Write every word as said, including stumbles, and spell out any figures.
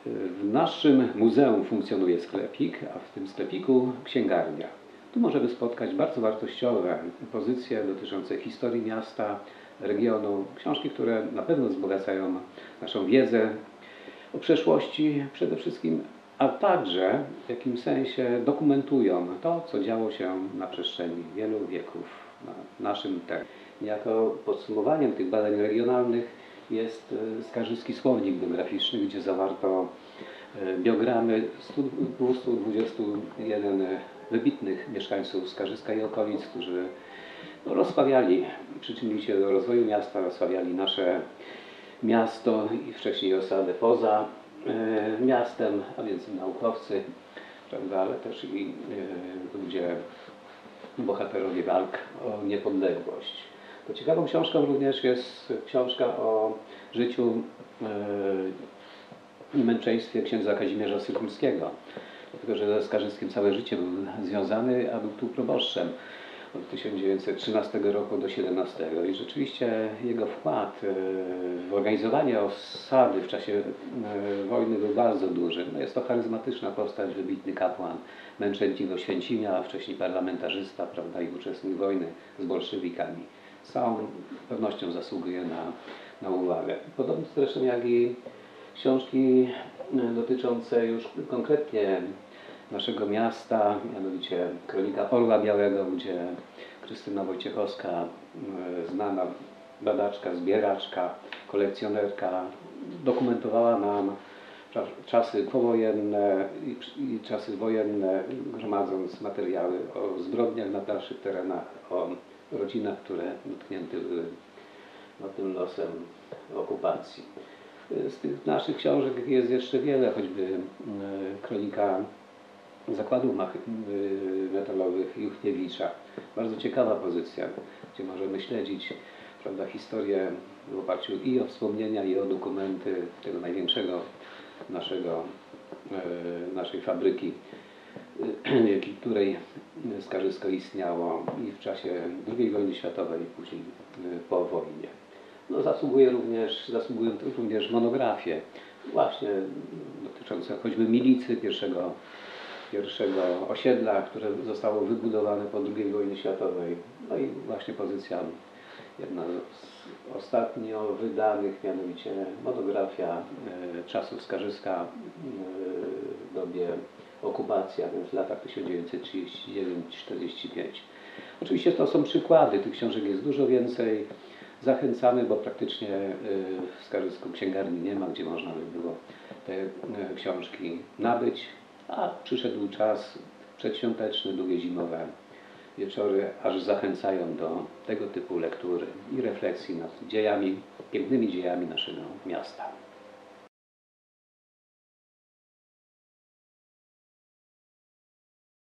W naszym muzeum funkcjonuje sklepik, a w tym sklepiku księgarnia. Tu możemy spotkać bardzo wartościowe pozycje dotyczące historii miasta, regionu, książki, które na pewno wzbogacają naszą wiedzę o przeszłości przede wszystkim, a także w jakimś sensie dokumentują to, co działo się na przestrzeni wielu wieków na naszym terenie. Jako podsumowaniem tych badań regionalnych jest Skarżyski Słownik Biograficzny, gdzie zawarto biogramy stu dwustu dwudziestu jeden wybitnych mieszkańców Skarżyska i okolic, którzy rozsławiali, przyczynili się do rozwoju miasta, rozsławiali nasze miasto i wcześniej osadę poza e, miastem, a więc naukowcy, prawda, ale też i e, ludzie, bohaterowie walk o niepodległość. To ciekawą książką również jest książka o życiu e, i męczeństwie księdza Kazimierza Sykulskiego, dlatego że ze Skarzyskiem całe życie był związany, a był tu proboszczem od tysiąc dziewięćset trzynastego roku do siedemnastego i rzeczywiście jego wkład w organizowanie osady w czasie wojny był bardzo duży. No jest to charyzmatyczna postać, wybitny kapłan, męczennik Oświęcimia, a wcześniej parlamentarzysta, prawda, i uczestnik wojny z bolszewikami. Z całą pewnością zasługuje na, na uwagę. Podobnie zresztą jak i książki dotyczące już konkretnie naszego miasta, mianowicie Kronika Orła Białego, gdzie Krystyna Wojciechowska, znana badaczka, zbieraczka, kolekcjonerka, dokumentowała nam czasy powojenne i czasy wojenne, gromadząc materiały o zbrodniach na dalszych terenach, o rodzinach, które dotknięte były no, tym losem okupacji. Z tych naszych książek jest jeszcze wiele, choćby Kronika Zakładów Metalowych Juchniewicza. Bardzo ciekawa pozycja, gdzie możemy śledzić, prawda, historię w oparciu i o wspomnienia, i o dokumenty tego największego naszego, naszej fabryki, dzięki której Skarżysko istniało i w czasie drugiej wojny światowej, i później po wojnie. No, zasługuje również, zasługują również monografie właśnie dotyczące choćby milicy pierwszego pierwszego osiedla, które zostało wybudowane po drugiej wojnie światowej. No i właśnie pozycja jedna z ostatnio wydanych, mianowicie monografia e, czasów Skarżyska e, w dobie okupacji, a więc w latach tysiąc dziewięćset trzydziesty dziewiąty do czterdziestego piątego. Oczywiście to są przykłady, tych książek jest dużo więcej. Zachęcamy, bo praktycznie w Skarzysku księgarni nie ma, gdzie można by było te książki nabyć. A przyszedł czas przedświąteczny, długie zimowe wieczory, aż zachęcają do tego typu lektury i refleksji nad dziejami, pięknymi dziejami naszego miasta.